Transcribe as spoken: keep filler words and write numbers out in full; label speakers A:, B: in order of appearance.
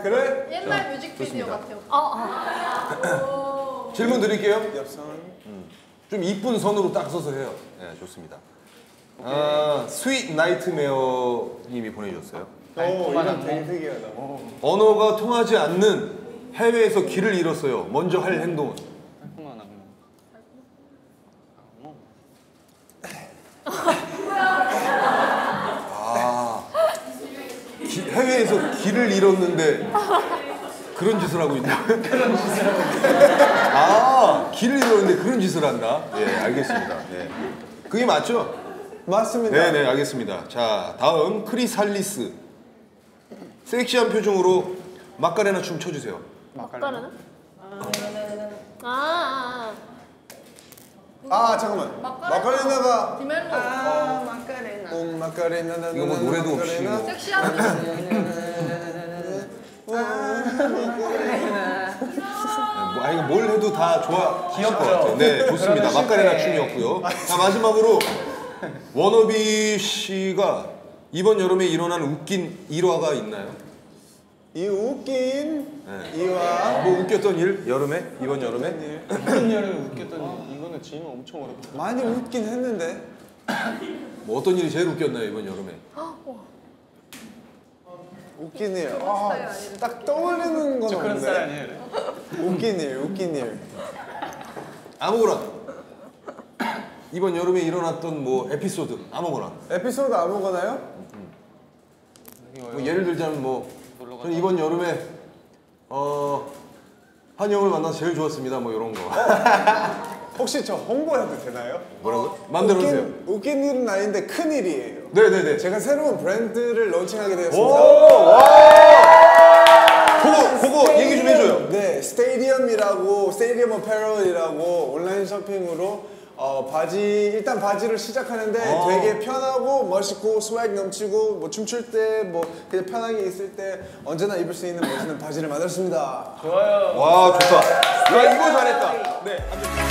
A: 그래?
B: 옛날 뮤직비디오 같아요.
C: 아, 아.
D: 질문 드릴게요.
A: 옆선.
D: 음. 좀 이쁜 선으로 딱 써서 해요. 네, 좋습니다. 아, 스윗 나이트메어 님이 보내주셨어요.
A: 오, 이건 되게 특이하다.
D: 언어가 통하지 않는 해외에서 길을 잃었어요. 먼저 할 행동은?
E: 달콤한 악몽.
D: 아, 기, 해외에서 길을 잃었는데 그런 짓을 하고 있나? 그런 짓을 하고 있나? 아, 길을 잃었는데 그런 짓을 한다? 예, 알겠습니다. 예. 그게 맞죠?
A: 맞습니다.
D: 네네, 알겠습니다. 자, 다음 크리살리스. 섹시한 표정으로 마카레나 춤 춰주세요.
C: 마카레나? 아, 아,
A: 아, 잠깐만. 마카레나가.
B: 디멜로.
A: 아, 마카레나. 오, 마카레나.
D: 이거 뭐 노래도 없이 뭐.
B: 섹시한.
D: 뭐, 아, 이거 뭘 해도 다 좋아. 귀여울 것 같아요. 네, 좋습니다. 마카레나 춤이었고요. 자, 마지막으로 워너비 씨가 이번 여름에 일어난 웃긴 일화가 있나요?
A: 이 웃긴
D: 네.
A: 이와
D: 뭐 웃겼던 일? 여름에? 이번 여름에?
E: 이번 여름에 웃겼던 일. 이거는 질문 엄청 어렵다.
A: 많이 웃긴 했는데.
D: 뭐 어떤 일이 제일 웃겼나요, 이번 여름에?
A: 웃긴 일. 아, 딱 떠올리는 건
E: 저 그런 스타일
A: 없는데.
E: 아니에요?
A: 웃긴 일, 웃긴 일.
D: 아무거나. 이번 여름에 일어났던 뭐 에피소드 아무거나.
A: 에피소드 아무거나요?
D: 뭐 예를 들자면 뭐 저는 이번 여름에 어 한영을 만나서 제일 좋았습니다. 뭐 이런 거.
A: 혹시 저 홍보해도 되나요?
D: 뭐라고? 마음대로 하세요.
A: 웃긴, 웃긴 일은 아닌데 큰 일이에요.
D: 네네네.
A: 제가 새로운 브랜드를 론칭하게
D: 오,
A: 되었습니다.
D: 와. 그거 그거 얘기 좀 해줘요.
A: 네, 스테디움이라고 스테디움 어페럴이라고 온라인 쇼핑으로 어, 바지 일단 바지를 시작하는데
D: 어.
A: 되게 편하고 멋있고 스웩 넘치고 뭐 춤출 때 뭐 그냥 편하게 있을 때 언제나 입을 수 있는 멋있는 바지를 만들었습니다.
E: 좋아요.
D: 와 좋다. 야 이거 잘했다. 네.